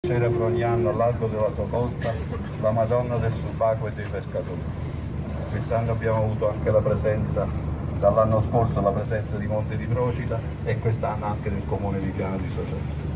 celebra ogni anno al largo della sua costa la Madonna del Subaco e dei Pescatori. Quest'anno abbiamo avuto anche la presenza, dall'anno scorso la presenza di Monte di Procida e quest'anno anche del comune di Piano di Socerro.